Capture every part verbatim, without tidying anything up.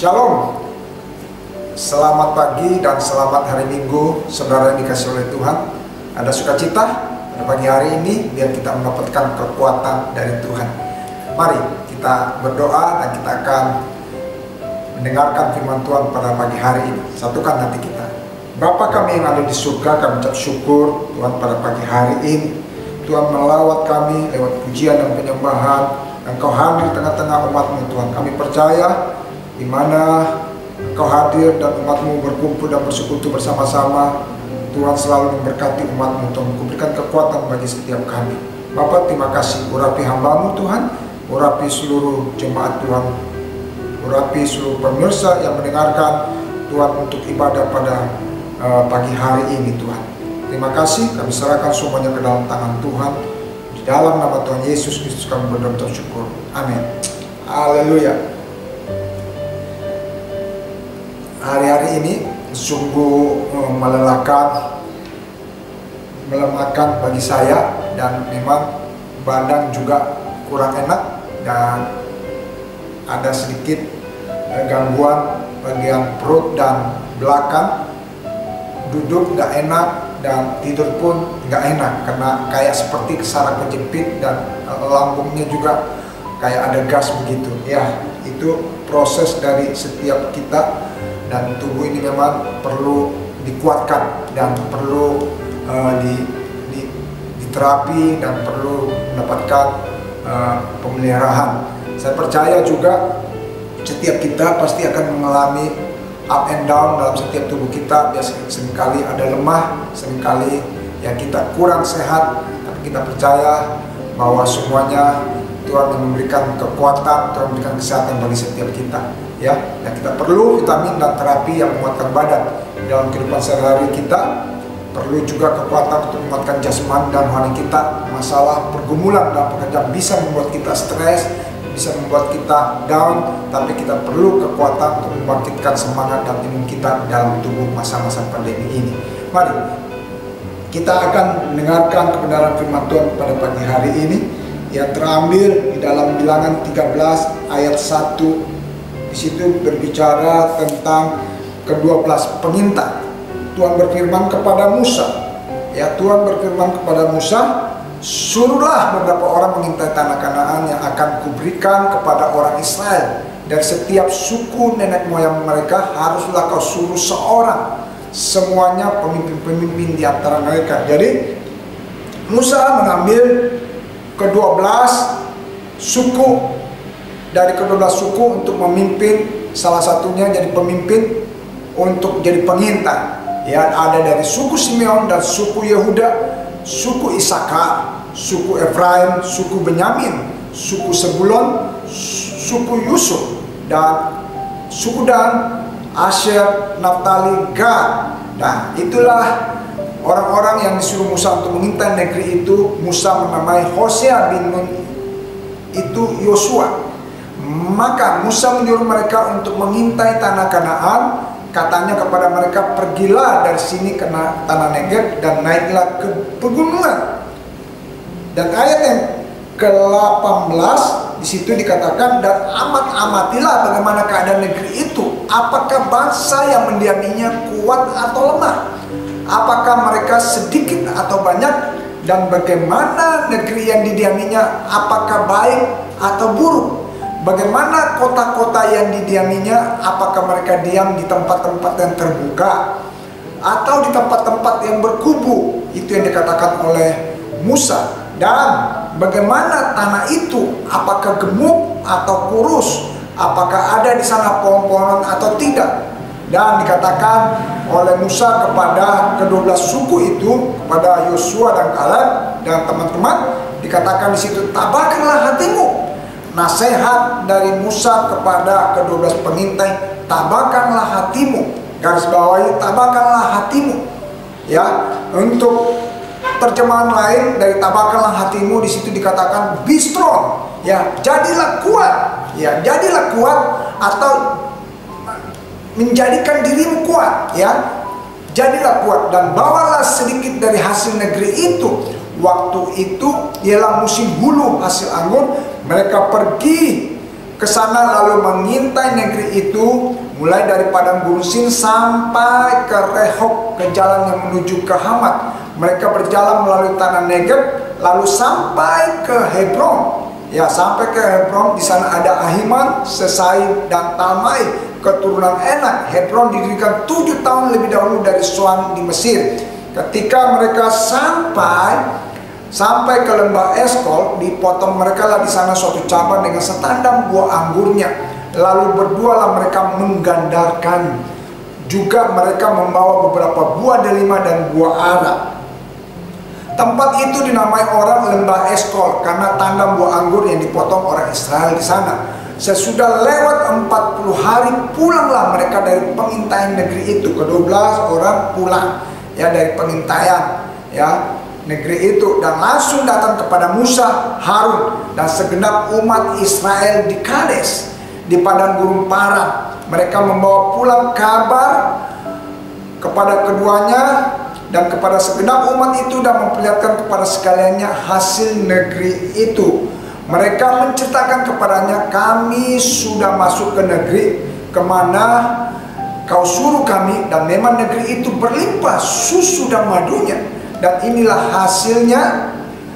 Shalom, selamat pagi dan selamat hari Minggu, saudara yang dikasihi oleh Tuhan. Ada sukacita pada pagi hari ini, biar kita mendapatkan kekuatan dari Tuhan. Mari kita berdoa dan kita akan mendengarkan firman Tuhan pada pagi hari ini. Satukan hati kita. Bapa kami yang ada di surga, kami ucap syukur Tuhan pada pagi hari ini. Tuhan melawat kami lewat pujian dan penyembahan. Engkau hadir tengah-tengah umat-Mu Tuhan. Kami percaya di mana Engkau hadir dan umat-Mu berkumpul dan bersekutu bersama-sama. Tuhan selalu memberkati umat-Mu, Tuhan memberikan kekuatan bagi setiap kami. Bapa, terima kasih, urapi hamba-Mu Tuhan, urapi seluruh jemaat Tuhan, urapi seluruh pemirsa yang mendengarkan Tuhan untuk ibadah pada uh, pagi hari ini Tuhan. Terima kasih, kami serahkan semuanya ke dalam tangan Tuhan. Di dalam nama Tuhan Yesus Kristus kami berdoa dan syukur. Amin. Haleluya. Hari-hari ini sungguh melelahkan, melemahkan bagi saya, dan memang badan juga kurang enak dan ada sedikit gangguan bagian perut dan belakang. Duduk nggak enak dan tidur pun nggak enak karena kayak seperti saraf kejepit, dan lambungnya juga kayak ada gas begitu. Ya, itu proses dari setiap kita. Dan tubuh ini memang perlu dikuatkan dan perlu uh, di, di, diterapi dan perlu mendapatkan uh, pemeliharaan. Saya percaya juga setiap kita pasti akan mengalami up and down dalam setiap tubuh kita. Biasanya seringkali ada lemah, seringkali ya kita kurang sehat, tapi kita percaya bahwa semuanya Tuhan memberikan kekuatan, Tuhan memberikan kesehatan bagi setiap kita. Ya, dan kita perlu vitamin dan terapi yang menguatkan badan dalam kehidupan sehari-hari kita. Perlu juga kekuatan untuk menguatkan jasmani dan rohani kita. Masalah pergumulan dalam pekerjaan bisa membuat kita stres, bisa membuat kita down, tapi kita perlu kekuatan untuk membangkitkan semangat dan imun kita dalam tubuh masa-masa pandemi ini. Mari kita akan mendengarkan kebenaran firman Tuhan pada pagi hari ini yang terambil di dalam Bilangan tiga belas ayat satu. Di situ berbicara tentang kedua belas pengintai. Tuhan berfirman kepada Musa, ya Tuhan berfirman kepada Musa, suruhlah beberapa orang mengintai tanah Kanaan yang akan kuberikan kepada orang Israel. Dari setiap suku nenek moyang mereka haruslah kau suruh seorang, semuanya pemimpin-pemimpin di antara mereka. Jadi Musa mengambil kedua belas suku, dari kedua belas suku untuk memimpin, salah satunya jadi pemimpin untuk jadi pengintai. Ya, ada dari suku Simeon dan suku Yehuda, suku Isakar, suku Efraim, suku Benyamin, suku Sebulon, suku Yusuf, dan suku Dan, Asher, Naftali, Gad. Nah, itulah orang-orang yang disuruh Musa untuk mengintai negeri itu. Musa menamai Hosea bin Nun itu Yosua. Maka Musa menyuruh mereka untuk mengintai tanah Kanaan. Katanya kepada mereka, pergilah dari sini ke tanah Negeb dan naiklah ke pegunungan. Dan ayat yang ke delapan belas di situ dikatakan, dan amat-amatilah bagaimana keadaan negeri itu. Apakah bangsa yang mendiaminya kuat atau lemah? Apakah mereka sedikit atau banyak? Dan bagaimana negeri yang didiaminya, apakah baik atau buruk? Bagaimana kota-kota yang didiaminya, apakah mereka diam di tempat-tempat yang terbuka atau di tempat-tempat yang berkubu? Itu yang dikatakan oleh Musa. Dan bagaimana tanah itu, apakah gemuk atau kurus? Apakah ada di sana pohon-pohonan atau tidak? Dan dikatakan oleh Musa kepada kedua belas suku itu, kepada Yosua dan Kaleb dan teman-teman, dikatakan di situ, tabahkanlah hatimu. Nasihat dari Musa kepada kedua belas pengintai, tabahkanlah hatimu. Garis bawahi, tabahkanlah hatimu. Ya, untuk terjemahan lain dari tabahkanlah hatimu di situ dikatakan be strong. Ya, jadilah kuat. Ya, jadilah kuat atau menjadikan dirimu kuat. Ya, jadilah kuat dan bawalah sedikit dari hasil negeri itu. Waktu itu ialah musim hulu hasil anggur. Mereka pergi ke sana lalu mengintai negeri itu, mulai dari padang gurun Sin sampai ke Rehob, ke jalan yang menuju ke Hamat. Mereka berjalan melalui tanah Negeb lalu sampai ke Hebron. Ya, sampai ke Hebron. Di sana ada Ahiman, Sesai, dan Talmai, keturunan Enak. Hebron didirikan tujuh tahun lebih dahulu dari Soan di Mesir. Ketika mereka sampai Sampai ke lembah Eskol, dipotong mereka lah di sana suatu cabang dengan setandang buah anggurnya. Lalu berdualah mereka menggandarkan. Juga mereka membawa beberapa buah delima dan buah ara. Tempat itu dinamai orang lembah Eskol karena tandang buah anggur yang dipotong orang Israel di sana. Sesudah lewat empat puluh hari, pulanglah mereka dari pengintaian negeri itu. Kedua belas orang pulang ya dari pengintaian ya negeri itu, dan langsung datang kepada Musa, Harun, dan segenap umat Israel di Kades, di padang gurun Paran. Mereka membawa pulang kabar kepada keduanya dan kepada segenap umat itu, dan memperlihatkan kepada sekaliannya hasil negeri itu. Mereka menceritakan kepadanya, kami sudah masuk ke negeri kemana kau suruh kami, dan memang negeri itu berlimpah susu dan madunya. Dan inilah hasilnya,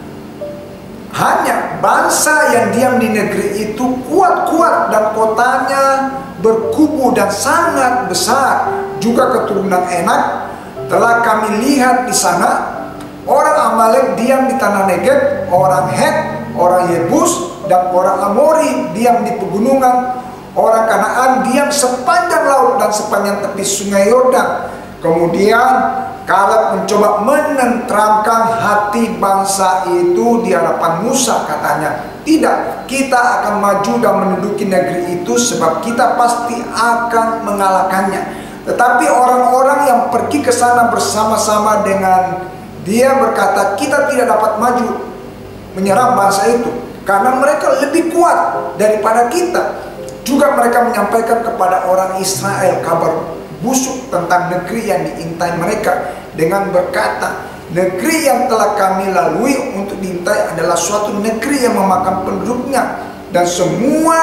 hanya bangsa yang diam di negeri itu kuat-kuat dan kotanya berkubu dan sangat besar. Juga keturunan Enak telah kami lihat di sana. Orang Amalek diam di tanah Negeb, orang Het, orang Yebus, dan orang Amori diam di pegunungan. Orang Kanaan diam sepanjang laut dan sepanjang tepi sungai Yordan. Kemudian Kaleb mencoba menenteramkan hati bangsa itu di hadapan Musa. Katanya, tidak, kita akan maju dan menduduki negeri itu sebab kita pasti akan mengalahkannya. Tetapi orang-orang yang pergi ke sana bersama-sama dengan dia berkata, kita tidak dapat maju menyerang bangsa itu karena mereka lebih kuat daripada kita. Juga mereka menyampaikan kepada orang Israel kabar busuk tentang negeri yang diintai mereka dengan berkata, negeri yang telah kami lalui untuk diintai adalah suatu negeri yang memakan penduduknya, dan semua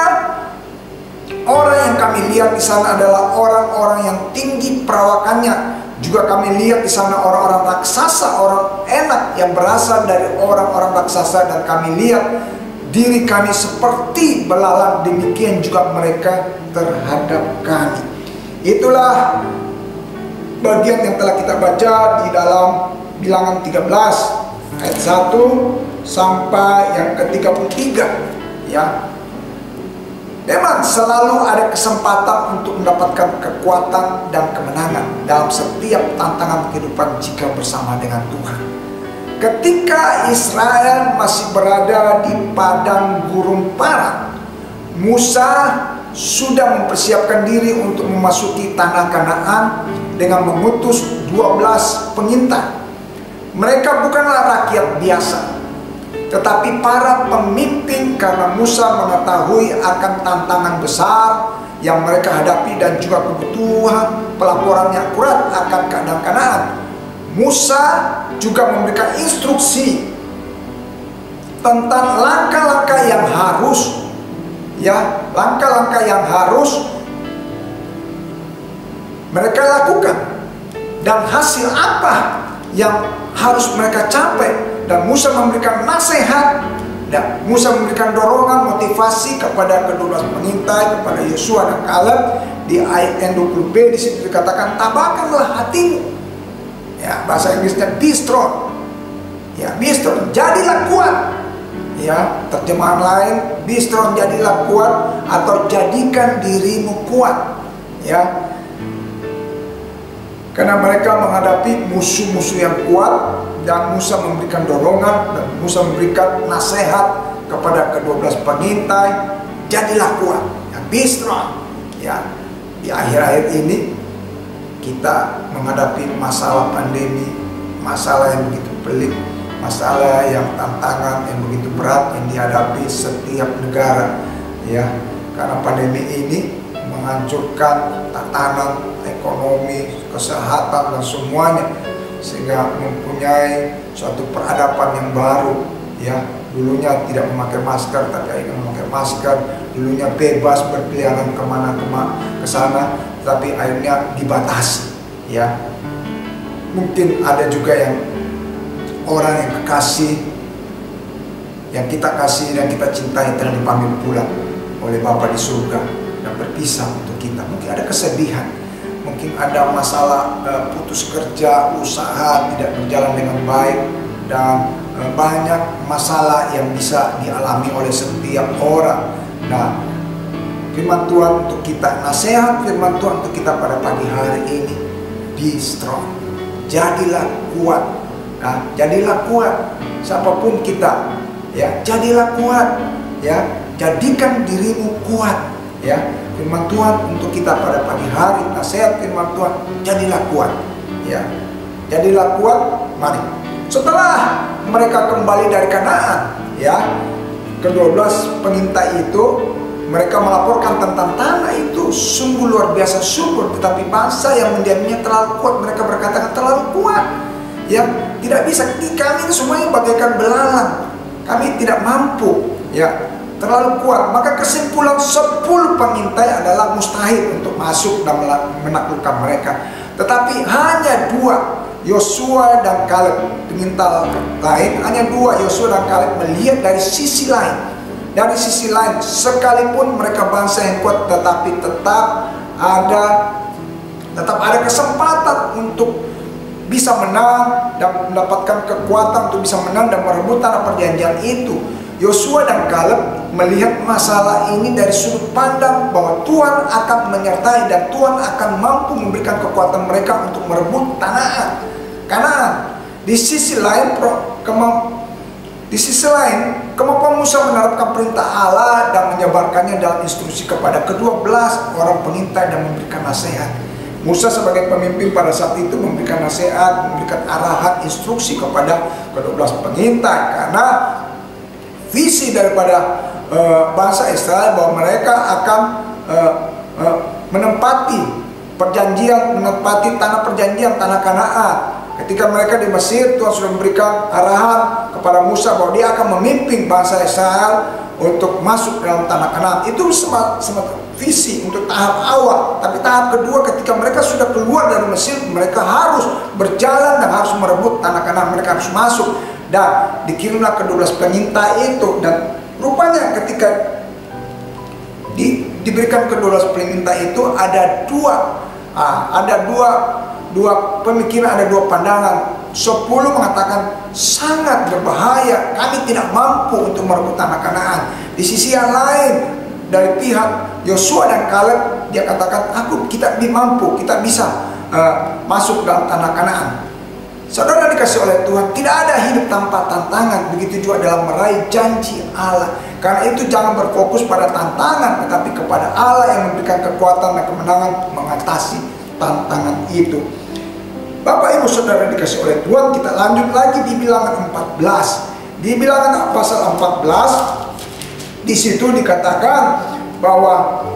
orang yang kami lihat di sana adalah orang-orang yang tinggi perawakannya. Juga kami lihat di sana orang-orang raksasa, orang Enak yang berasal dari orang-orang raksasa, dan kami lihat diri kami seperti belalang, demikian juga mereka terhadap kami. Itulah bagian yang telah kita baca di dalam Bilangan tiga belas ayat satu sampai yang ke tiga puluh tiga ya. Memang selalu ada kesempatan untuk mendapatkan kekuatan dan kemenangan dalam setiap tantangan kehidupan jika bersama dengan Tuhan. Ketika Israel masih berada di padang gurun Paran, Musa sudah mempersiapkan diri untuk memasuki tanah Kanaan dengan mengutus dua belas pengintai. Mereka bukanlah rakyat biasa, tetapi para pemimpin, karena Musa mengetahui akan tantangan besar yang mereka hadapi dan juga kebutuhan pelaporan yang akurat akan keadaan Kanaan. Musa juga memberikan instruksi tentang langkah-langkah yang harus ya, langkah-langkah yang harus mereka lakukan dan hasil apa yang harus mereka capai. Dan Musa memberikan nasihat, dan Musa memberikan dorongan, motivasi kepada kedua belas pengintai, kepada Yosua dan Kaleb. Di ayat yang dua puluh b di situ dikatakan, tabahkanlah hatimu. Ya, bahasa Inggrisnya be strong. Ya, be strong, jadilah kuat. Ya, terjemahan lain, be strong, jadilah kuat, atau jadikan dirimu kuat. Ya, karena mereka menghadapi musuh-musuh yang kuat, dan Musa memberikan dorongan, dan Musa memberikan nasihat kepada kedua belas pengintai, jadilah kuat, ya, be strong. Ya, di akhir-akhir ini kita menghadapi masalah pandemi, masalah yang begitu pelik, masalah yang tantangan yang begitu berat yang dihadapi setiap negara, ya, karena pandemi ini menghancurkan tatanan ekonomi, kesehatan, dan semuanya, sehingga mempunyai suatu peradaban yang baru. Ya, dulunya tidak memakai masker, tapi akhirnya memakai masker, dulunya bebas berkeliaran kemana-kemana ke sana, tapi akhirnya dibatasi, ya. Mungkin ada juga yang orang yang kekasih, yang kita kasih dan kita cintai telah dipanggil pulang oleh Bapa di surga dan berpisah untuk kita. Mungkin ada kesedihan, mungkin ada masalah uh, putus kerja, usaha tidak berjalan dengan baik, dan uh, banyak masalah yang bisa dialami oleh setiap orang. Nah, firman Tuhan untuk kita, nasihat firman Tuhan untuk kita pada pagi hari ini, be strong, jadilah kuat. Nah, jadilah kuat, siapapun kita, ya, jadilah kuat, ya, jadikan dirimu kuat, ya. Firman Tuhan untuk kita pada pagi hari, nasihat firman Tuhan, jadilah kuat, ya, jadilah kuat. Mari, setelah mereka kembali dari Kanaan, ya, kedua belas pengintai itu mereka melaporkan tentang tanah itu sungguh luar biasa subur, tetapi bangsa yang mendiaminya terlalu kuat. Mereka berkata terlalu kuat, ya, tidak bisa, kami semuanya bagaikan belalang, kami tidak mampu, ya, terlalu kuat. Maka kesimpulan sepuluh pengintai adalah mustahil untuk masuk dan menaklukkan mereka. Tetapi hanya dua, Yosua dan Kaleb, pengintai lain, hanya dua, Yosua dan Kaleb melihat dari sisi lain. Dari sisi lain, sekalipun mereka bangsa yang kuat, tetapi tetap ada tetap ada kesempatan untuk bisa menang dan mendapatkan kekuatan untuk bisa menang dan merebut tanah perjanjian itu. Yosua dan Kaleb melihat masalah ini dari sudut pandang bahwa Tuhan akan menyertai dan Tuhan akan mampu memberikan kekuatan mereka untuk merebut tanah Kanaan. Di sisi lain, kemampuan Di sisi lain, kemampuan Musa menerapkan perintah Allah dan menyebarkannya dalam instruksi kepada kedua belas orang pengintai dan memberikan nasihat. Musa sebagai pemimpin pada saat itu memberikan nasihat, memberikan arahan, instruksi kepada kedua belas pengintai, karena visi daripada uh, bangsa Israel bahwa mereka akan uh, uh, menempati perjanjian, menempati tanah perjanjian, tanah Kanaan. Ketika mereka di Mesir, Tuhan sudah memberikan arahan kepada Musa bahwa dia akan memimpin bangsa Israel untuk masuk dalam tanah Kanaan. Itu semata visi untuk tahap awal. Tapi tahap kedua, ketika mereka sudah keluar dari Mesir, mereka harus berjalan dan harus merebut tanah Kanaan. Mereka harus masuk, dan dikirimlah kedua belas pengintai itu. Dan rupanya ketika di, diberikan kedua belas pengintai itu ada dua, ah, ada dua dua pemikiran, ada dua pandangan. Sepuluh mengatakan sangat berbahaya, kami tidak mampu untuk merebut tanah Kanaan. Di sisi yang lain, dari pihak Yosua dan Kaleb, dia katakan, aku kita mampu, kita bisa uh, masuk dalam tanah Kanaan. Saudara dikasih oleh Tuhan, tidak ada hidup tanpa tantangan. Begitu juga dalam meraih janji Allah. Karena itu jangan berfokus pada tantangan, tetapi kepada Allah yang memberikan kekuatan dan kemenangan mengatasi tantangan itu. Bapak Ibu Saudara dikasih oleh Tuhan, kita lanjut lagi di Bilangan empat belas. Di Bilangan pasal empat belas, di situ dikatakan bahwa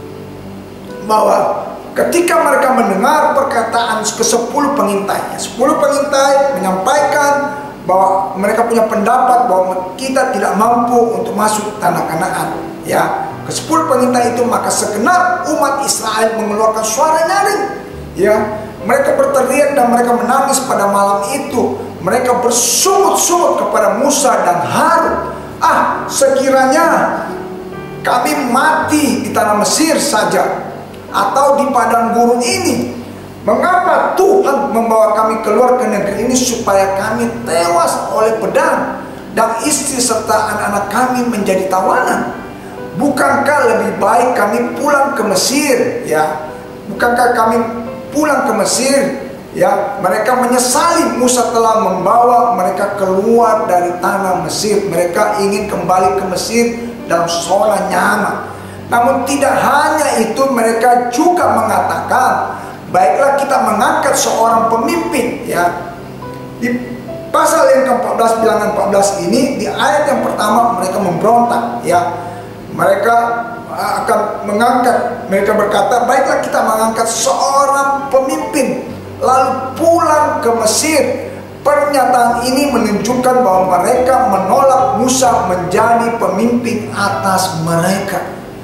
bahwa ketika mereka mendengar perkataan ke sepuluh pengintai, sepuluh pengintai menyampaikan bahwa mereka punya pendapat bahwa kita tidak mampu untuk masuk tanah Kanaan, ya. Ke sepuluh pengintai itu, maka segenap umat Israel mengeluarkan suara nyaring, ya. Mereka berteriak dan mereka menangis pada malam itu. Mereka bersungut-sungut kepada Musa dan Harun. Ah, sekiranya kami mati di tanah Mesir saja, atau di padang gurun ini. Mengapa Tuhan membawa kami keluar ke negeri ini supaya kami tewas oleh pedang dan istri serta anak-anak kami menjadi tawanan? Bukankah lebih baik kami pulang ke Mesir, ya? Bukankah kami pulang ke Mesir, ya? Mereka menyesali Musa telah membawa mereka keluar dari tanah Mesir. Mereka ingin kembali ke Mesir dalam zona nyaman. Namun tidak hanya itu, mereka juga mengatakan, baiklah kita mengangkat seorang pemimpin, ya. Di pasal yang ke empat belas, Bilangan empat belas ini, di ayat yang pertama mereka memberontak, ya. Mereka akan mengangkat, mereka berkata, baiklah kita mengangkat seorang pemimpin lalu pulang ke Mesir. Pernyataan ini menunjukkan bahwa mereka menolak Musa menjadi pemimpin atas mereka.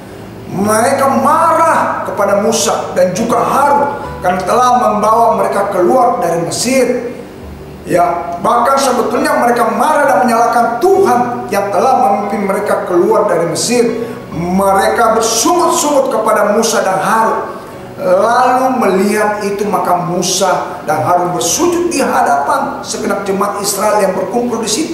Mereka marah kepada Musa dan juga Harun karena telah membawa mereka keluar dari Mesir. Ya, bahkan sebetulnya mereka marah dan menyalahkan Tuhan yang telah memimpin mereka keluar dari Mesir. Mereka bersungut-sungut kepada Musa dan Harun. Lalu melihat itu, maka Musa dan Harun bersujud di hadapan segenap jemaat Israel yang berkumpul di situ.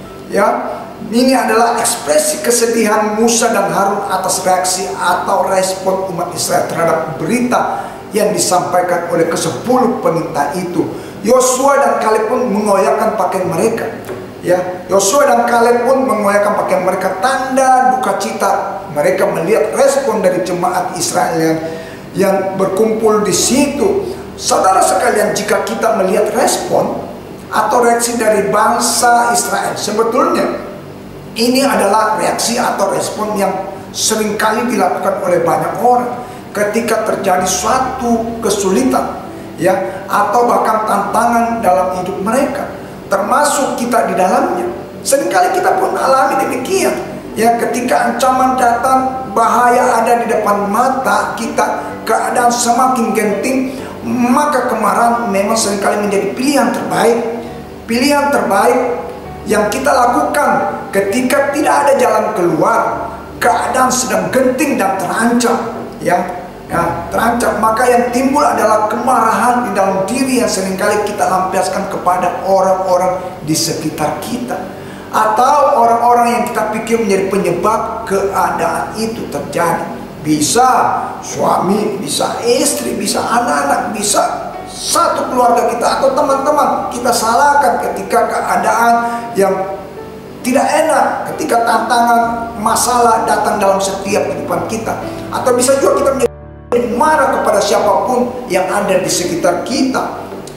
Ya, ini adalah ekspresi kesedihan Musa dan Harun atas reaksi atau respon umat Israel terhadap berita yang disampaikan oleh kesepuluh peminta itu. Yosua dan Kaleb pun mengoyakkan pakaian mereka. Ya, Yosua dan Kaleb pun mengoyakkan pakaian mereka, tanda duka cita. Mereka melihat respon dari jemaat Israel yang, yang berkumpul di situ. Saudara sekalian, jika kita melihat respon atau reaksi dari bangsa Israel, sebetulnya ini adalah reaksi atau respon yang seringkali dilakukan oleh banyak orang ketika terjadi suatu kesulitan, ya, atau bahkan tantangan dalam hidup mereka, termasuk kita di dalamnya. Seringkali kita pun alami demikian, ya, ketika ancaman datang, bahaya ada di depan mata kita, keadaan semakin genting, maka kemarahan memang seringkali menjadi pilihan terbaik. Pilihan terbaik yang kita lakukan ketika tidak ada jalan keluar, keadaan sedang genting dan terancam, ya, ya terancam, maka yang timbul adalah kemarahan di dalam diri yang seringkali kita lampiaskan kepada orang-orang di sekitar kita, atau orang-orang yang kita pikir menjadi penyebab keadaan itu terjadi. Bisa suami, bisa istri, bisa anak-anak, bisa satu keluarga kita atau teman-teman kita salahkan ketika keadaan yang tidak enak, ketika tantangan, masalah datang dalam setiap kehidupan kita. Atau bisa juga kita menjadi marah kepada siapapun yang ada di sekitar kita.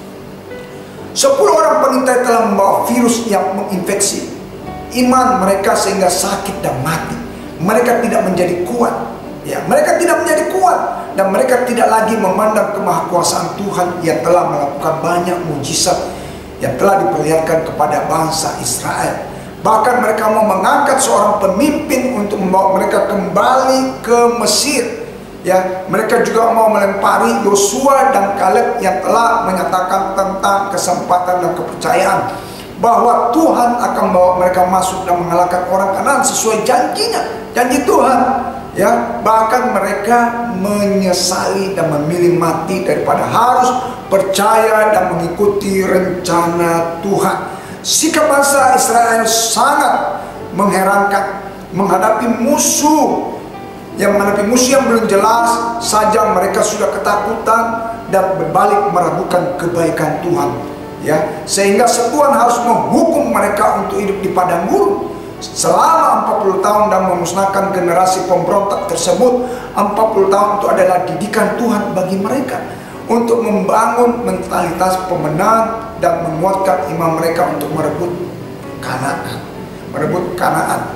Sepuluh orang pengintai telah membawa virus yang menginfeksi iman mereka sehingga sakit dan mati. Mereka tidak menjadi kuat. Ya, mereka tidak menjadi kuat dan mereka tidak lagi memandang kemahakuasaan Tuhan yang telah melakukan banyak mujizat yang telah diperlihatkan kepada bangsa Israel. Bahkan mereka mau mengangkat seorang pemimpin untuk membawa mereka kembali ke Mesir. Ya, mereka juga mau melempari Yosua dan Kaleb yang telah menyatakan tentang kesempatan dan kepercayaan bahwa Tuhan akan membawa mereka masuk dan mengalahkan orang Kanaan sesuai janjinya, janji Tuhan. Ya, bahkan mereka menyesali dan memilih mati daripada harus percaya dan mengikuti rencana Tuhan. Sikap bangsa Israel sangat mengherankan. Menghadapi musuh yang menghadapi musuh yang belum jelas saja mereka sudah ketakutan dan berbalik meragukan kebaikan Tuhan. Ya, sehingga Tuhan harus menghukum mereka untuk hidup di padang gurun selama empat puluh tahun dan memusnahkan generasi pemberontak tersebut. Empat puluh tahun itu adalah didikan Tuhan bagi mereka untuk membangun mentalitas pemenang dan menguatkan iman mereka untuk merebut Kanaan, merebut Kanaan.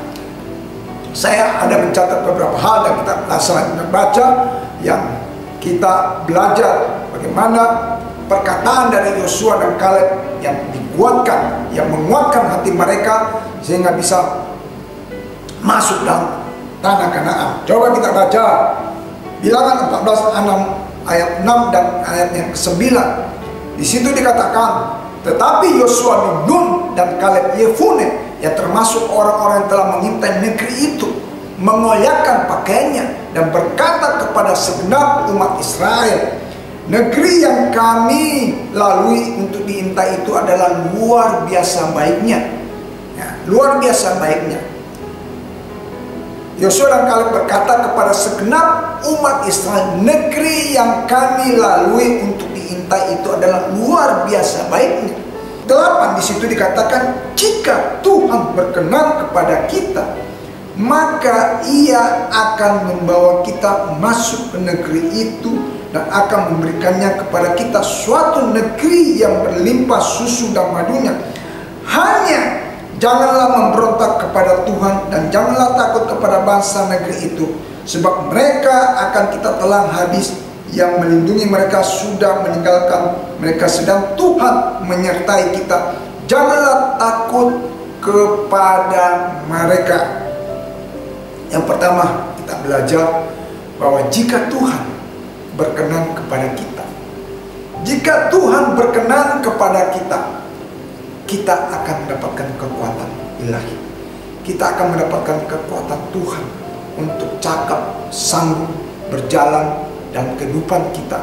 Saya ada mencatat beberapa hal dan kita selanjutnya baca yang kita belajar bagaimana perkataan dari Yosua dan Kaleb yang dikuatkan, yang menguatkan hati mereka sehingga bisa masuk dalam tanah Kanaan. Coba kita baca Bilangan empat belas ayat enam dan ayat yang kesembilan. Di situ dikatakan, tetapi Yosua bin Nun dan Kaleb Yefune yang termasuk orang-orang yang telah mengintai negeri itu mengoyakkan pakaiannya dan berkata kepada segenap umat Israel, negeri yang kami lalui untuk diintai itu adalah luar biasa baiknya. Ya, luar biasa baiknya. Yosua dan Kaleb berkata kepada segenap umat Israel, negeri yang kami lalui untuk diintai itu adalah luar biasa baiknya. Delapan, di situ dikatakan, jika Tuhan berkenan kepada kita, maka Ia akan membawa kita masuk ke negeri itu dan akan memberikannya kepada kita suatu negeri yang berlimpah susu dan madunya. Hanya janganlah memberontak kepada Tuhan dan janganlah takut kepada bangsa negeri itu, sebab mereka akan kita telan habis. Yang melindungi mereka sudah meninggalkan mereka, sedang Tuhan menyertai kita. Janganlah takut kepada mereka. Yang pertama kita belajar bahwa jika Tuhan berkenan kepada kita, jika Tuhan berkenan kepada kita, kita akan mendapatkan kekuatan ilahi. Kita akan mendapatkan kekuatan Tuhan untuk cakap, sanggup berjalan dalam kehidupan kita.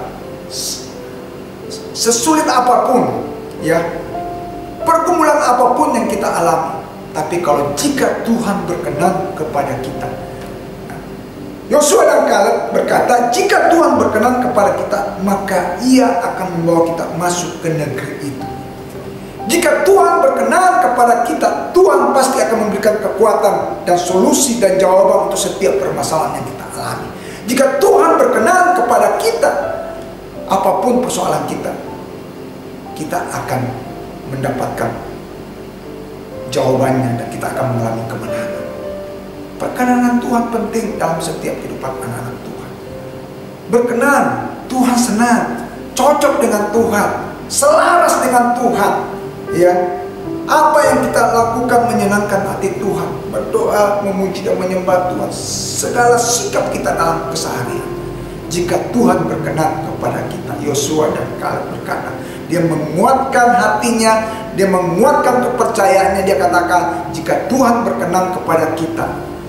Sesulit apapun, ya, pergumulan apapun yang kita alami, tapi kalau jika Tuhan berkenan kepada kita, Yosua dan Kaleb berkata, jika Tuhan berkenan kepada kita, maka Ia akan membawa kita masuk ke negeri itu. Jika Tuhan berkenan kepada kita, Tuhan pasti akan memberikan kekuatan dan solusi dan jawaban untuk setiap permasalahan yang kita alami. Jika Tuhan berkenan kepada kita, apapun persoalan kita, kita akan mendapatkan jawabannya dan kita akan mengalami kemenangan. Perkenanan Tuhan penting dalam setiap kehidupan anak-anak Tuhan. Berkenan, Tuhan senang, cocok dengan Tuhan, selaras dengan Tuhan. Ya, apa yang kita lakukan menyenangkan hati Tuhan, berdoa, memuji dan menyembah Tuhan, segala sikap kita dalam keseharian. Jika Tuhan berkenan kepada kita, Yosua dan Kaleb berkata, dia menguatkan hatinya, dia menguatkan kepercayaannya. Dia katakan, jika Tuhan berkenan kepada kita,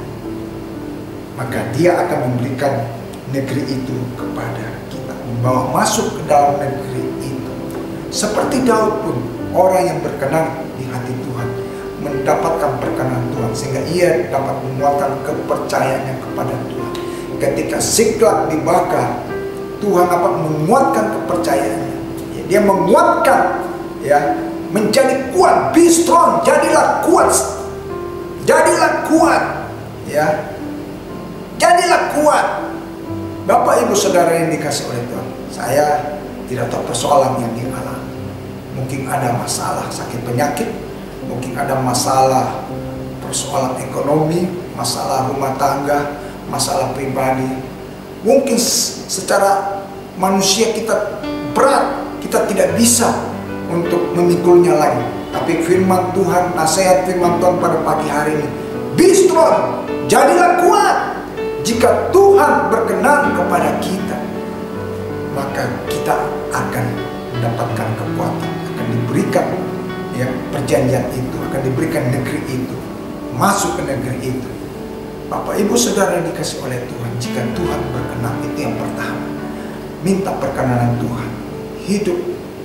maka Dia akan memberikan negeri itu kepada kita, membawa masuk ke dalam negeri itu. Seperti Daud pun, orang yang berkenan di hati Tuhan, mendapatkan perkenan Tuhan, sehingga ia dapat menguatkan kepercayaannya kepada Tuhan. Ketika Siklag dibakar, Tuhan dapat menguatkan kepercayaannya. Dia menguatkan, ya, menjadi kuat, be strong, jadilah kuat, jadilah kuat, ya, jadilah kuat. Bapak Ibu Saudara yang dikasih oleh Tuhan, saya tidak tahu persoalan yang dialami. Mungkin ada masalah sakit penyakit, mungkin ada masalah persoalan ekonomi, masalah rumah tangga, masalah pribadi. Mungkin secara manusia kita berat, kita tidak bisa untuk memikulnya lagi. Tapi firman Tuhan, nasihat firman Tuhan pada pagi hari ini, be strong, jadilah kuat. Jika Tuhan berkenan kepada kita, maka kita akan mendapatkan kekuatan, akan diberikan, ya, perjanjian itu, akan diberikan negeri itu, masuk ke negeri itu. Bapak Ibu Saudara yang dikasih oleh Tuhan, jika Tuhan berkenan, itu yang pertama, minta perkenanan Tuhan, hidup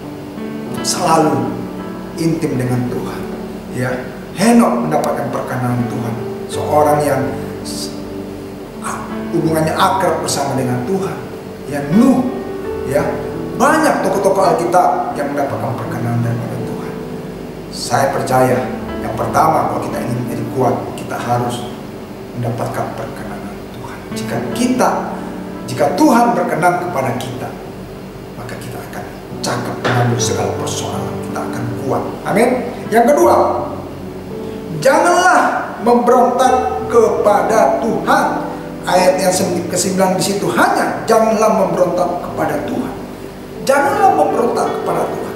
selalu intim dengan Tuhan, ya. Henok mendapatkan perkenanan Tuhan, seorang yang hubungannya akrab bersama dengan Tuhan. Ya, Nuh, ya, banyak tokoh-tokoh Alkitab yang mendapatkan perkenanan daripada Tuhan. Saya percaya, yang pertama, kalau kita ingin menjadi kuat, kita harus mendapatkan perkenanan Tuhan. Jika kita, jika Tuhan berkenan kepada kita, maka kita akan cakap mengambil segala persoalan, kita akan kuat. Amin. Yang kedua, janganlah memberontak kepada Tuhan. Ayat yang kesembilan di situ, hanya janganlah memberontak kepada Tuhan. Janganlah memberontak kepada Tuhan.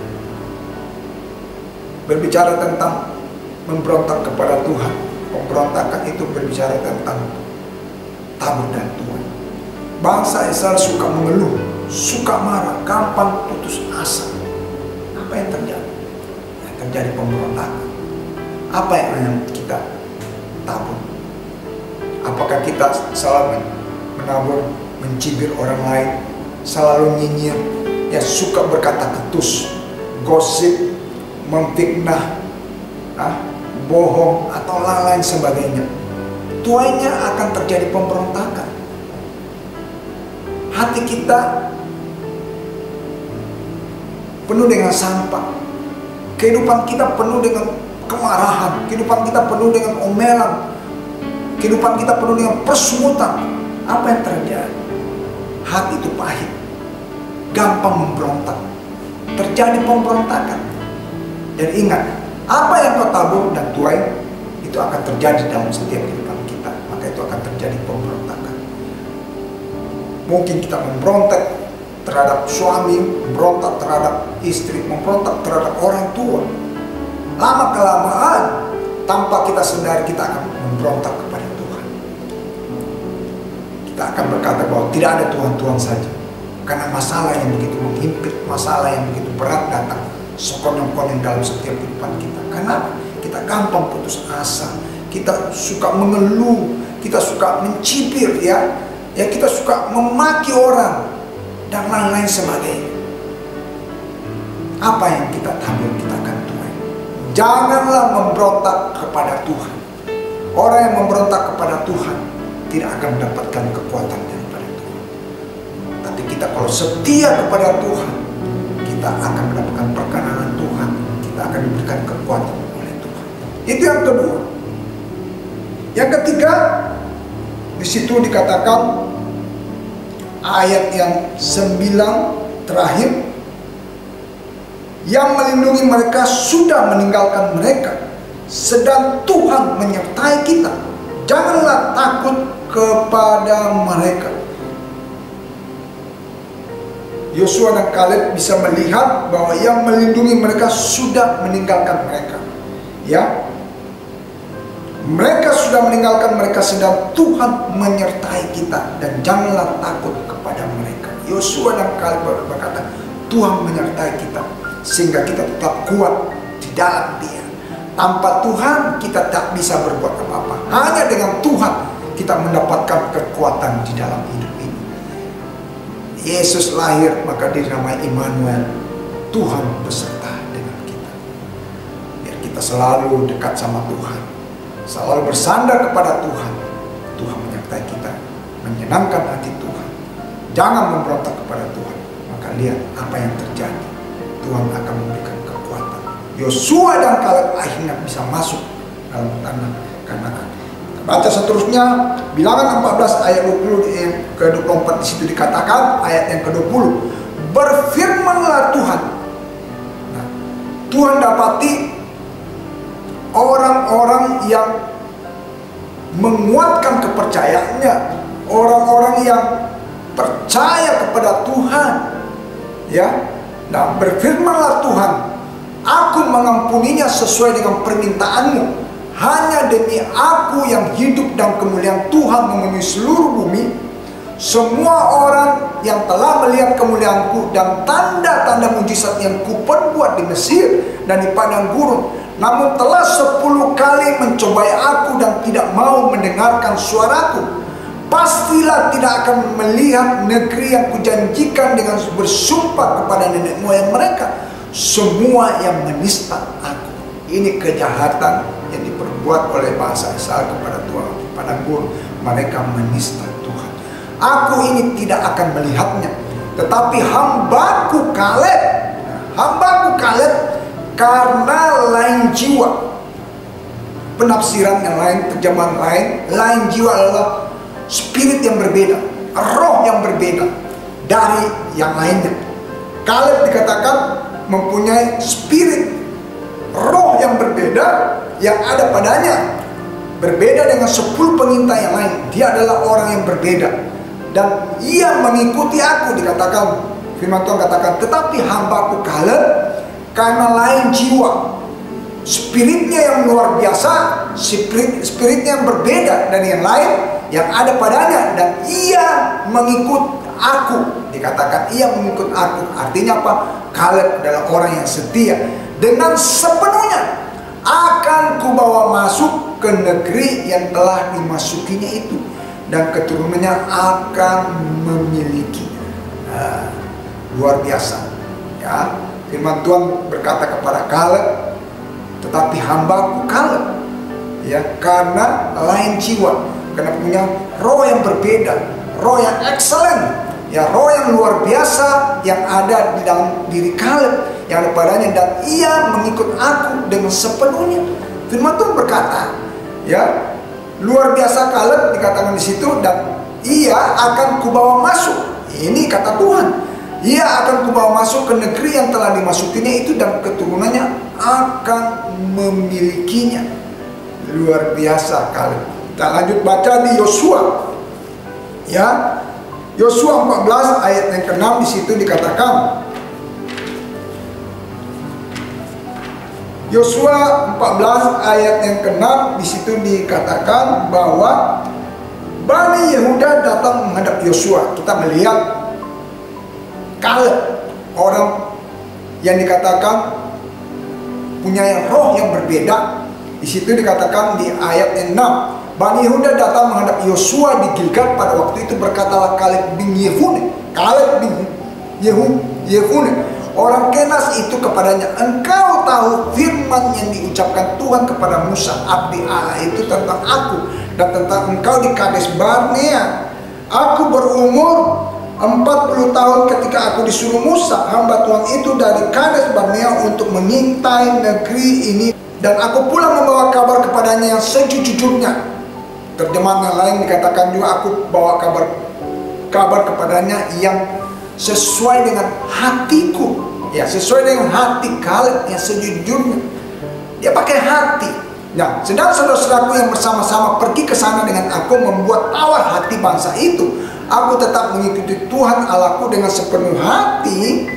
Berbicara tentang memberontak kepada Tuhan, pemberontakan itu berbicara tentang tabur dan tuan. Bangsa Israel suka mengeluh, suka marah, gampang putus asa. Apa yang terjadi? Yang terjadi pemberontakan. Apa yang kita tabur? Apakah kita selalu menabur, mencibir orang lain, selalu nyinyir, ya, suka berkata ketus, gosip, memfitnah, ah, bohong, atau lain-lain sebagainya? Tuainya akan terjadi pemberontakan. Hati kita penuh dengan sampah, kehidupan kita penuh dengan kemarahan, kehidupan kita penuh dengan omelan, kehidupan kita penuh dengan persungutan. Apa yang terjadi? Hati itu pahit, gampang memberontak, terjadi pemberontakan. Dan ingat, apa yang kau tabur dan tuai, itu akan terjadi dalam setiap kehidupan kita. Maka itu akan terjadi pemberontakan. Mungkin kita memberontak terhadap suami, memberontak terhadap istri, memberontak terhadap orang tua. Lama kelamaan, tanpa kita sadari, kita akan memberontak kepada Tuhan. kita akan berkata bahwa tidak ada Tuhan-Tuhan saja. Karena masalah yang begitu menghimpit, masalah yang begitu berat datang sekonyong-konyong dalam setiap kehidupan kita. Karena kita gampang putus asa, kita suka mengeluh, kita suka mencibir, ya, ya kita suka memaki orang dan lain-lain sebagainya. Apa yang kita tabur kita akan tuai. Janganlah memberontak kepada Tuhan. Orang yang memberontak kepada Tuhan tidak akan mendapatkan kekuatan daripada Tuhan. Tapi kita kalau setia kepada Tuhan, kita akan mendapatkan perkenanan Tuhan. Kita akan diberikan kekuatan oleh Tuhan. Itu yang kedua. Yang ketiga, di situ dikatakan ayat yang sembilan terakhir, yang melindungi mereka sudah meninggalkan mereka, sedang Tuhan menyertai kita. Janganlah takut kepada mereka. Yosua dan Kaleb bisa melihat bahwa yang melindungi mereka sudah meninggalkan mereka. Ya, mereka sudah meninggalkan mereka, sedang Tuhan menyertai kita, dan janganlah takut kepada mereka. Yosua dan Kaleb berkata, Tuhan menyertai kita, sehingga kita tetap kuat di dalam Dia. Tanpa Tuhan kita tak bisa berbuat apa-apa. Hanya dengan Tuhan kita mendapatkan kekuatan di dalam hidup ini. Yesus lahir, maka dinamai Immanuel, Tuhan beserta dengan kita. Biar kita selalu dekat sama Tuhan, selalu bersandar kepada Tuhan. Tuhan menyertai kita, menyenangkan hati Tuhan. Jangan memberontak kepada Tuhan, maka lihat apa yang terjadi. Tuhan akan memberikan kekuatan. Yosua dan Kaleb akhirnya bisa masuk dalam tanah Kanaan. Baca seterusnya, Bilangan empat belas ayat dua puluh ke dua puluh empat, di situ dikatakan ayat yang ke dua puluh, berfirmanlah Tuhan. Nah, Tuhan dapati orang-orang yang menguatkan kepercayaannya, orang-orang yang percaya kepada Tuhan, ya. Nah, berfirmanlah Tuhan, aku mengampuninya sesuai dengan permintaanmu. Hanya demi aku yang hidup dan kemuliaan Tuhan memenuhi seluruh bumi. Semua orang yang telah melihat kemuliaanku dan tanda-tanda mujizat yang kuperbuat di Mesir dan di padang gurun, namun telah sepuluh kali mencobai aku dan tidak mau mendengarkan suaraku, pastilah tidak akan melihat negeri yang kujanjikan dengan bersumpah kepada nenek moyang mereka. Semua yang menista aku. Ini kejahatan yang diperbuat oleh bangsa Israel kepada Tuhan di padang gurun. Mereka menista Tuhan. Aku ini tidak akan melihatnya, tetapi hambaku Kaleb, hambaku Kaleb karena lain jiwa. Penafsiran yang lain, terjemahan lain, lain jiwa adalah spirit yang berbeda, roh yang berbeda dari yang lainnya. Kaleb dikatakan mempunyai spirit, roh yang berbeda yang ada padanya, berbeda dengan sepuluh pengintai yang lain. Dia adalah orang yang berbeda, dan ia mengikuti aku. Dikatakan, firman Tuhan katakan, tetapi hambaku Kaleb karena lain jiwa, spiritnya yang luar biasa, spirit, spiritnya yang berbeda dari yang lain yang ada padanya, dan ia mengikut aku. Dikatakan ia mengikut aku, artinya apa? Kaleb adalah orang yang setia. Dengan sepenuhnya akan kubawa masuk ke negeri yang telah dimasukinya itu, dan keturunannya akan memilikinya. Nah, luar biasa, ya. Firman Tuhan berkata kepada Kaleb, tetapi hambaku Kaleb, ya, karena lain jiwa, karena punya roh yang berbeda, roh yang excellent, ya, roh yang luar biasa yang ada di dalam diri Kaleb, yang ada padanya, dan ia mengikut aku dengan sepenuhnya. Firman Tuhan berkata, ya, luar biasa Kaleb dikatakan di situ, dan ia akan kubawa masuk. Ini kata Tuhan, ia akan kubawa masuk ke negeri yang telah dimasukinya itu, dan keturunannya akan memilikinya. Luar biasa Kaleb. Kita lanjut baca di Yosua, ya, Yosua empat belas ayat yang keenam, di situ dikatakan, Yosua empat belas ayat yang keenam, di situ dikatakan bahwa Bani Yehuda datang menghadap Yosua. Kita melihat Kaleb, orang yang dikatakan punya roh yang berbeda. Di situ dikatakan di ayat enam, Bani Yehuda datang menghadap Yosua di Gilgal pada waktu itu, berkatalah Kaleb bin Yefune, Kaleb bin Yefune, orang Kenas itu kepadanya, engkau tahu firman yang diucapkan Tuhan kepada Musa abdi Allah itu tentang aku dan tentang engkau di Kades Barnea. Aku berumur empat puluh tahun ketika aku disuruh Musa hamba Tuhan itu dari Kades Barnea untuk mengintai negeri ini, dan aku pulang membawa kabar kepadanya yang sejujurnya. Terjemahan yang lain dikatakan juga, aku bawa kabar kabar kepadanya yang sesuai dengan hatiku, ya, sesuai dengan hati Kaleb yang sejujurnya. Dia pakai hati. Nah, sedang saudara-saudaraku yang bersama-sama pergi ke sana dengan aku membuat tawar hati bangsa itu, aku tetap mengikuti Tuhan Allahku dengan sepenuh hati.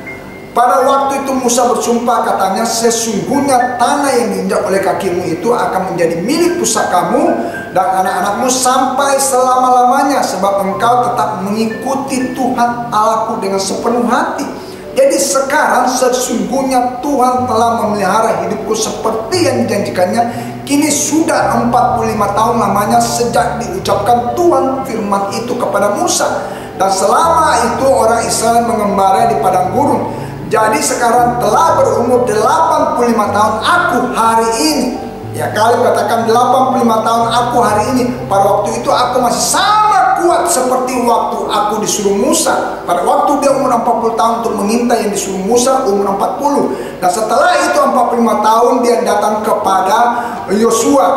Pada waktu itu Musa bersumpah, katanya, sesungguhnya tanah yang diinjak oleh kakimu itu akan menjadi milik pusakamu dan anak-anakmu sampai selama-lamanya, sebab engkau tetap mengikuti Tuhan Allahku dengan sepenuh hati. Jadi sekarang sesungguhnya Tuhan telah memelihara hidupku seperti yang dijanjikannya. Kini sudah empat puluh lima tahun lamanya sejak diucapkan Tuhan firman itu kepada Musa. Dan selama itu orang Israel mengembara di padang gurun. Jadi sekarang telah berumur delapan puluh lima tahun aku hari ini. Ya, kalian katakan delapan puluh lima tahun aku hari ini. Pada waktu itu aku masih sama kuat seperti waktu aku disuruh Musa. Pada waktu dia umur empat puluh tahun untuk mengintai yang disuruh Musa umur empat puluh. Dan setelah itu empat puluh lima tahun dia datang kepada Yosua.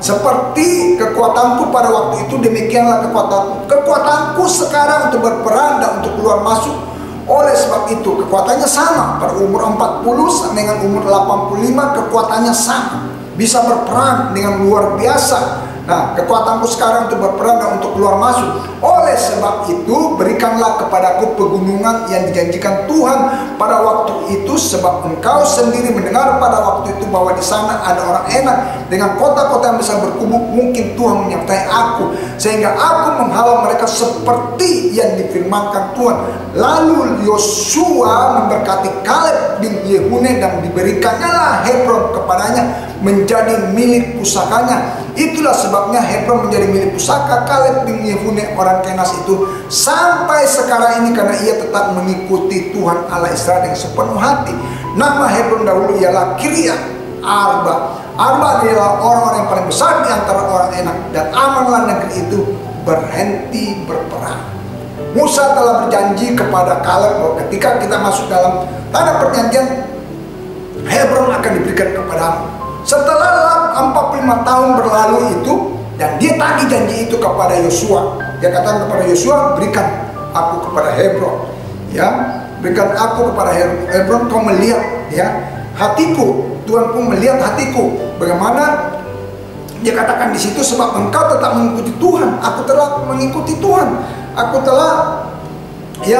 Seperti kekuatanku pada waktu itu, demikianlah kekuatanku. Kekuatanku sekarang untuk berperang dan untuk keluar masuk. Oleh sebab itu kekuatannya sama. Pada umur empat puluh dengan umur delapan puluh lima kekuatannya sama. Bisa berperang dengan luar biasa. Nah, kekuatanku sekarang untuk berperang dan untuk keluar masuk. Oleh sebab itu berikanlah kepadaku pegunungan yang dijanjikan Tuhan pada waktu itu, sebab engkau sendiri mendengar pada waktu itu bahwa di sana ada orang enak dengan kota-kota yang besar berkubu. Mungkin Tuhan menyertai aku sehingga aku menghalau mereka seperti yang difirmankan Tuhan. Lalu Yosua memberkati Kaleb bin Yefune dan diberikannya lah Hebron kepadanya menjadi milik pusakanya. Itulah sebabnya Hebron menjadi milik pusaka Kaleb bin Yefune orang Kenas itu sampai sekarang ini, karena ia tetap mengikuti Tuhan Allah Israel dengan sepenuh hati. Nama Hebron dahulu ialah Kiryat Arba. Arba adalah orang-orang yang paling besar di antara orang enak, dan amanlah negeri itu berhenti berperang. Musa telah berjanji kepada Kaleb bahwa ketika kita masuk dalam tanah perjanjian, Hebron akan diberikan kepadamu. Setelah empat puluh lima tahun berlalu itu, dan dia tagih janji itu kepada Yosua. Dia katakan kepada Yosua, berikan aku kepada Hebron, ya, berikan aku kepada Hebron. Kau melihat, ya, hatiku, Tuhan pun melihat hatiku. Bagaimana dia katakan di situ, sebab engkau tetap mengikuti Tuhan. Aku telah mengikuti Tuhan. Aku telah, ya,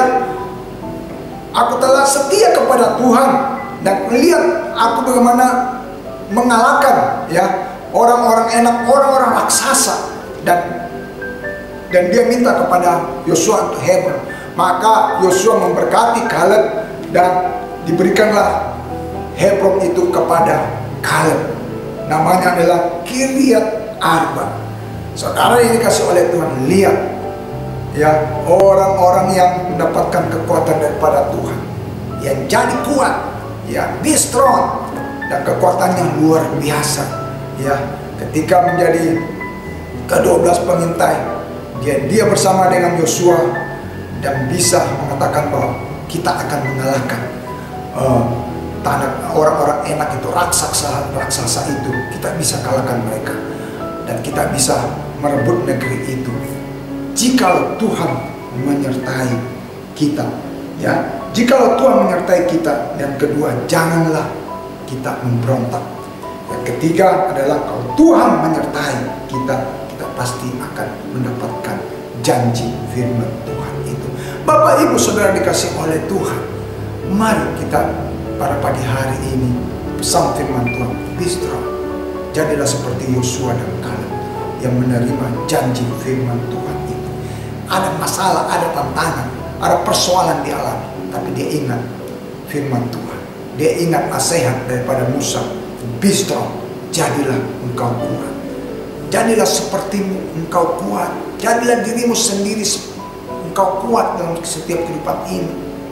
aku telah setia kepada Tuhan, dan melihat aku bagaimana mengalahkan, ya, orang-orang enak, orang-orang raksasa, dan dan dia minta kepada Yosua untuk Hebron. Maka Yosua memberkati Kaleb dan diberikanlah Hebron itu kepada Kaleb. Namanya adalah Kiryat Arba. Saudara yang dikasih oleh Tuhan, lihat, ya, orang-orang yang mendapatkan kekuatan daripada Tuhan, yang jadi kuat, ya, be strong, dan kekuatannya luar biasa, ya, ketika menjadi kedua belas pengintai, dia, dia bersama dengan Yosua dan bisa mengatakan bahwa kita akan mengalahkan uh, tanah orang-orang enak itu, raksasa raksasa itu. Kita bisa kalahkan mereka dan kita bisa merebut negeri itu jikalau Tuhan menyertai kita, ya, jikalau Tuhan menyertai kita. Dan kedua, janganlah kita memberontak. Yang ketiga adalah kalau Tuhan menyertai kita, kita pasti akan mendapatkan janji firman Tuhan itu. Bapak Ibu Saudara dikasih oleh Tuhan, mari kita pada pagi hari ini pesan firman Tuhan, be strong. Jadilah seperti Yosua dan Kaleb, yang menerima janji firman Tuhan itu. Ada masalah, ada tantangan, ada persoalan di alam, tapi dia ingat firman Tuhan. Dia ingat nasihat daripada Musa, be strong, jadilah engkau kuat. Jadilah sepertimu, engkau kuat. Jadilah dirimu sendiri, engkau kuat dalam setiap kehidupan ini.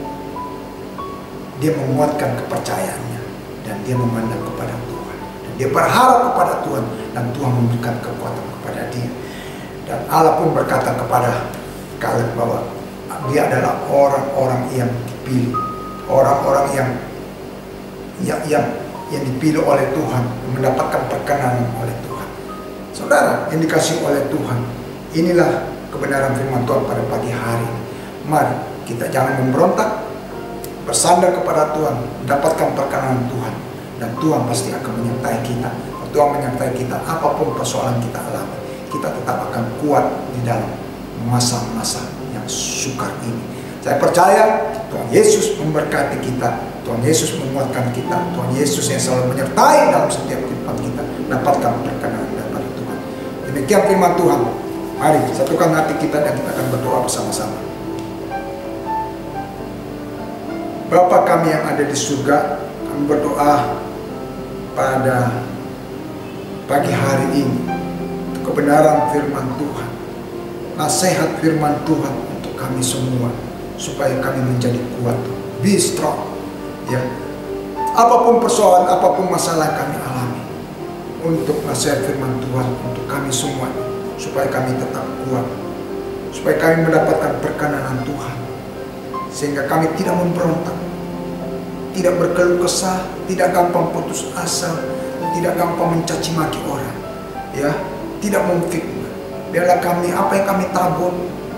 Dia menguatkan kepercayaannya dan dia memandang kepada Tuhan. Dan dia berharap kepada Tuhan dan Tuhan memberikan kekuatan kepada dia. Dan Allah pun berkata kepada Kaleb bahwa dia adalah orang-orang yang dipilih, orang-orang yang yang yang, yang dipilih oleh Tuhan, mendapatkan perkenanan oleh Tuhan. Saudara yang dikasihi oleh Tuhan, inilah kebenaran firman Tuhan pada pagi hari. Mari kita jangan memberontak, bersandar kepada Tuhan, mendapatkan perkenanan Tuhan, dan Tuhan pasti akan menyertai kita. Tuhan menyertai kita apapun persoalan kita alami, kita tetap akan kuat di dalam masa-masa yang sukar ini. Saya percaya Tuhan Yesus memberkati kita, Tuhan Yesus menguatkan kita, Tuhan Yesus yang selalu menyertai dalam setiap kehidupan kita, dapatkan perkenanan daripada Tuhan. Demikian firman Tuhan. Mari satukan hati kita dan kita akan berdoa bersama-sama. Bapa kami yang ada di surga, kami berdoa pada pagi hari ini untuk kebenaran firman Tuhan, nasihat firman Tuhan untuk kami semua, supaya kami menjadi kuat, be strong, ya. Apapun persoalan, apapun masalah kami alami, untuk nasihat firman Tuhan untuk kami semua, supaya kami tetap kuat, supaya kami mendapatkan perkenanan Tuhan, sehingga kami tidak memberontak, tidak berkeluh kesah, tidak gampang putus asa, tidak gampang mencaci maki orang, ya, tidak memfitnah. Biarlah kami, apa yang kami tabur,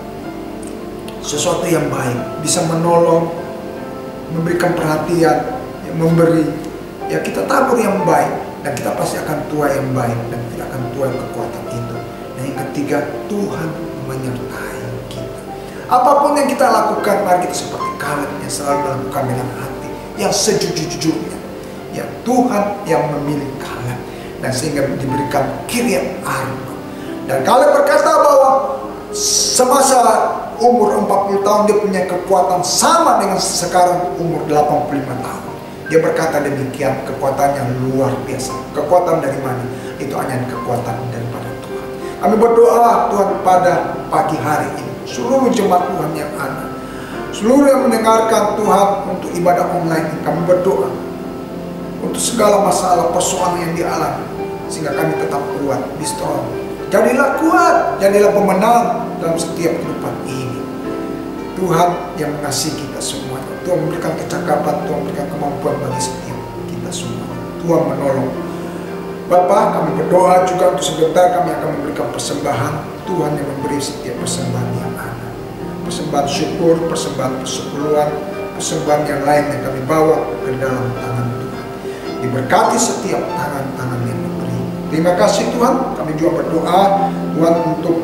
sesuatu yang baik, bisa menolong, memberikan perhatian, ya, memberi, ya kita tabur yang baik, dan kita pasti akan tua yang baik, dan tidak akan tua kekuatan itu. Dan yang ketiga, Tuhan menyertai kita. Apapun yang kita lakukan, mari kita seperti Kaleb yang selalu melakukan dengan hati, yang sejujur-jujurnya. Ya, Tuhan yang memilih Kaleb, dan sehingga diberikan Kiryat Arba. Dan Kaleb berkata bahwa semasa umur empat puluh tahun dia punya kekuatan sama dengan sekarang umur delapan puluh lima tahun. Dia berkata demikian, kekuatannya luar biasa. Kekuatan dari mana? Itu hanya kekuatan daripada Tuhan. Kami berdoa Tuhan pada pagi hari ini, seluruh jemaat Tuhan yang ada, seluruh yang mendengarkan Tuhan untuk ibadah online ini, kami berdoa untuk segala masalah persoalan yang dialami, sehingga kami tetap kuat, be strong. Jadilah kuat, jadilah pemenang dalam setiap kehidupan ini. Tuhan yang mengasihi kita semuanya, Tuhan memberikan kecakapan, Tuhan memberikan kemampuan bagi setiap kita semua. Tuhan menolong. Bapa, kami berdoa juga untuk sebentar kami akan memberikan persembahan. Tuhan yang memberi setiap persembahan yang ada, persembahan syukur, persembahan persepuluhan, persembahan yang lain yang kami bawa ke dalam tangan Tuhan. Diberkati setiap tangan-tangan yang memberi. Terima kasih Tuhan. Kami juga berdoa Tuhan untuk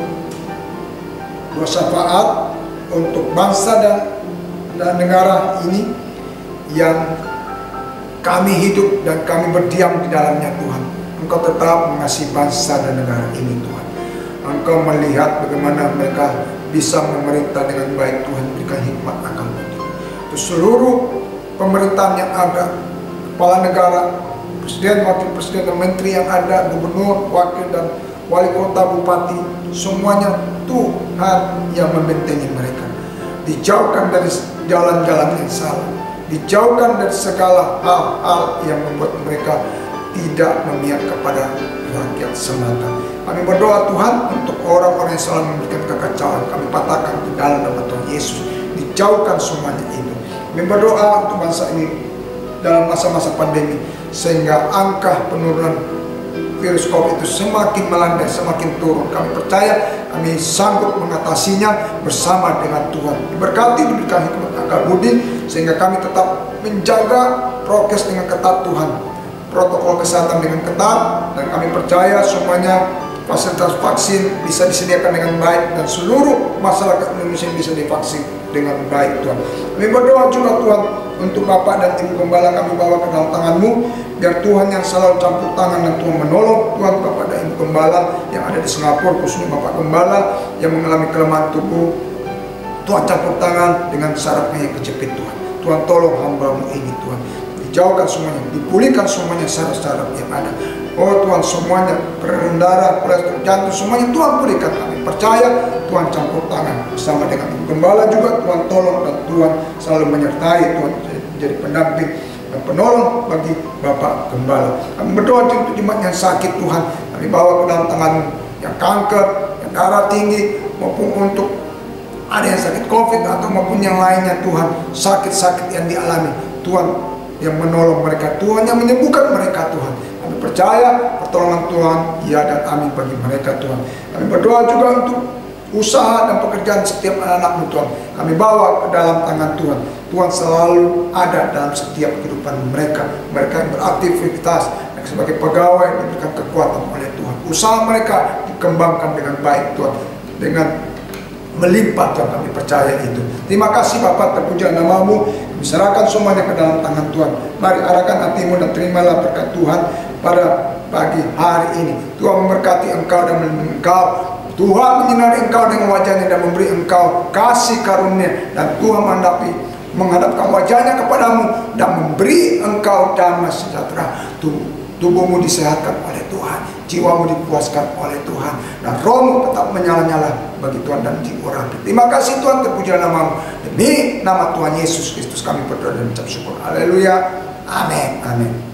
doa syafaat untuk bangsa dan, dan negara ini yang kami hidup dan kami berdiam di dalamnya Tuhan. Engkau tetap mengasihi bangsa dan negara ini Tuhan. Engkau melihat bagaimana mereka bisa memerintah dengan baik Tuhan, berikan hikmat akal budi. Untuk seluruh pemerintahan yang ada, kepala negara, presiden, wakil presiden, dan menteri yang ada, gubernur, wakil dan wali kota, bupati, semuanya Tuhan yang membentengi mereka. Dijauhkan dari jalan-jalan yang salah, dijauhkan dari segala hal-hal yang membuat mereka tidak memihak kepada rakyat semata. Kami berdoa Tuhan untuk orang-orang yang selalu memberikan kekacauan, kami patahkan di dalam nama Tuhan Yesus, dijauhkan semuanya itu. Kami berdoa untuk bangsa ini dalam masa-masa pandemi, sehingga angka penurunan virus COVID itu semakin melandai, semakin turun. Kami percaya kami sanggup mengatasinya bersama dengan Tuhan. Diberkati, diberikan hikmat akal budi, sehingga kami tetap menjaga prokes dengan ketat Tuhan, protokol kesehatan dengan ketat, dan kami percaya semuanya fasilitas vaksin bisa disediakan dengan baik dan seluruh masyarakat Indonesia bisa divaksin dengan baik Tuhan. Kami berdoa juga Tuhan untuk Bapak dan Ibu Gembala kami bawa ke dalam tangan-Mu, biar Tuhan yang selalu campur tangan dan Tuhan menolong Tuhan Bapak dan Ibu Gembala yang ada di Singapura, khususnya Bapak Gembala yang mengalami kelemahan tubuh. Tuhan campur tangan dengan sarafnya yang kejepit Tuhan. Tuhan tolong hamba-Mu ini Tuhan, dijauhkan semuanya, dipulihkan semuanya saraf-saraf yang ada. Oh Tuhan, semuanya peredaran darah, kolesterol, jantung, semuanya Tuhan pulihkan. Kami percaya Tuhan campur tangan bersama dengan Ibu Gembala juga. Tuhan tolong dan Tuhan selalu menyertai, Tuhan menjadi pendamping dan penolong bagi Bapak Gembala. Kami berdoa untuk jemaat yang sakit Tuhan, kami bawa ke dalam tangan-Mu, yang kanker, yang darah tinggi, maupun untuk ada yang sakit COVID atau maupun yang lainnya Tuhan, sakit-sakit yang dialami Tuhan yang menolong mereka, Tuhan yang menyembuhkan mereka Tuhan. Kami percaya pertolongan Tuhan ya dan amin bagi mereka Tuhan. Kami berdoa juga untuk usaha dan pekerjaan setiap anak-anak-Mu Tuhan, kami bawa ke dalam tangan Tuhan. Tuhan selalu ada dalam setiap kehidupan mereka. Mereka yang beraktivitas sebagai pegawai diberikan kekuatan oleh Tuhan. Usaha mereka dikembangkan dengan baik Tuhan, dengan melimpah Tuhan, kami percaya itu. Terima kasih Bapak, terpuji nama-Mu. Kami serahkan semuanya ke dalam tangan Tuhan. Mari arahkan hatimu dan terimalah berkat Tuhan pada pagi hari ini. Tuhan memberkati engkau dan melindungi engkau. Tuhan menyinari engkau dengan wajahnya dan memberi engkau kasih karunia, dan Tuhan menghadapi menghadapkan wajahnya kepadamu dan memberi engkau damai sejahtera. Tubuhmu disehatkan oleh Tuhan, jiwamu dipuaskan oleh Tuhan, dan rohmu tetap menyala-nyala bagi Tuhan dan diurapi. Terima kasih Tuhan, terpuji nama-Mu. Demi nama Tuhan Yesus Kristus kami berdoa dan mengucap syukur. Haleluya. Amin. Amin.